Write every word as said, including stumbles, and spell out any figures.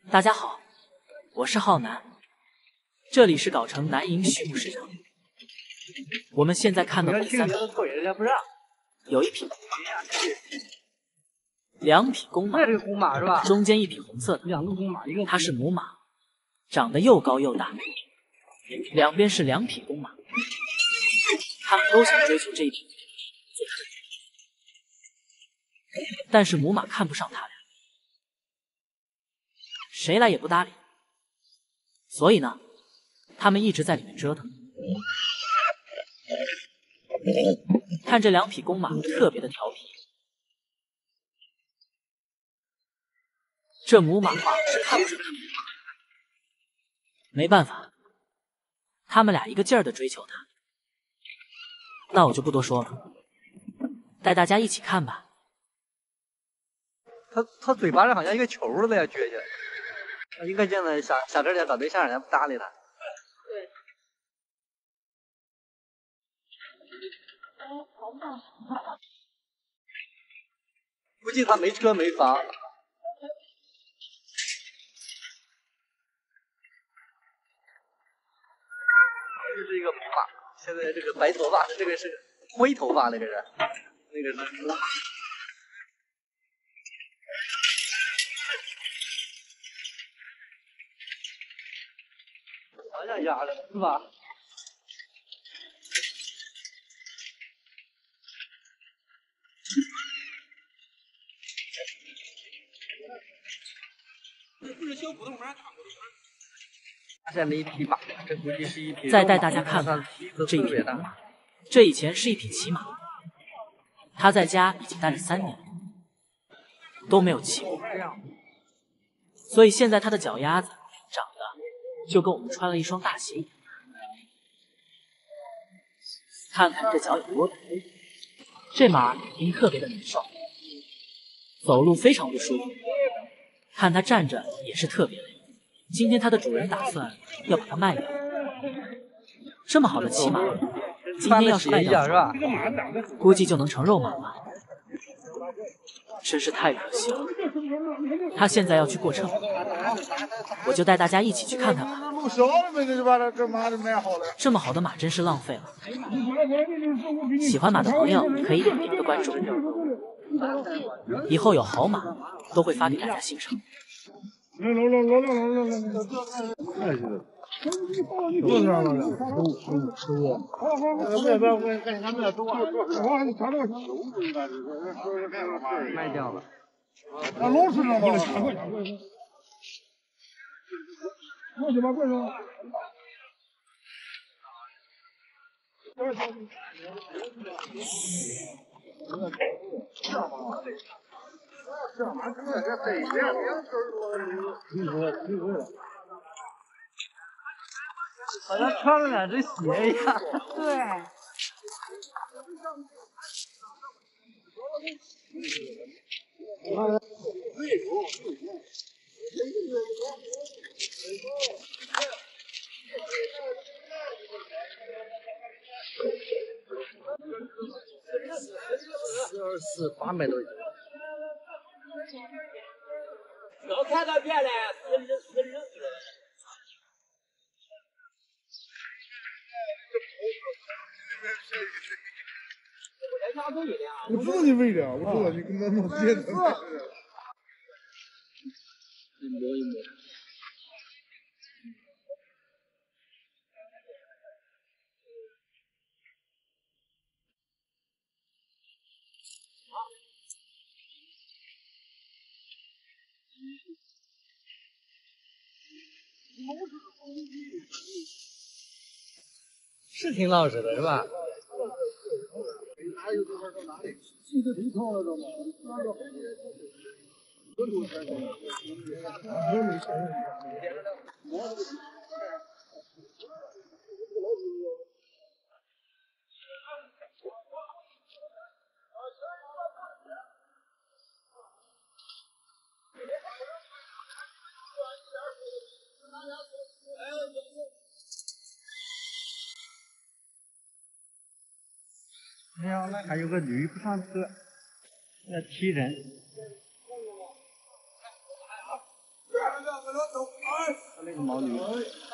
大家好，我是浩南，这里是藁城南营畜牧市场。我们现在看到的三匹，有一匹，两匹公马， 这是公马是吧？ 中间一匹红色的， 两个公马，一个它是母马，长得又高又大。两边是两匹公马，他们都想追求这一匹，但是母马看不上他俩，谁来也不搭理。所以呢，他们一直在里面折腾。看这两匹公马特别的调皮，这母马是看不上他们，没办法，他们俩一个劲儿的追求他。那我就不多说了，带大家一起看吧。 他他嘴巴上好像一个球似的呀，撅起来。他应该现在小小这点找对象，人家不搭理他。 对。哦，好棒！ 估计他没车没房。这是一个母马，现在这个白头发，这个是灰头发，那个是，那个是母马。好像压着是吧？不是小普通马，大普通马。发现了一匹马，这估计是一匹。 再带大家看看这一匹马，这以前是一匹骑马，他在家已经待了三年了，都没有骑过，所以现在他的脚丫子长得就跟我们穿了一双大鞋一样。看看这脚有多短，这马肯定特别的难受，走路非常不舒服，看它站着也是特别累。今天它的主人打算要把它卖掉，这么好的骑马，今天要是卖掉，估计就能成肉马了，真是太可惜了。他现在要去过秤，我就带大家一起去看看吧。这么好的马真是浪费了。喜欢马的朋友可以点点个关注，以后有好马都会发给大家欣赏。 卖掉了。 那老市场吧，我去把贵州。 好像穿了两只鞋一样。 对。 十二四八百多斤。 刚看到别了，死人死人。 我知道你喂的，我知道你跟他弄别的。 一摸一摸。是挺老实的，是吧？哎呀，那还有个驴不上车，要踢人。 是牦牛。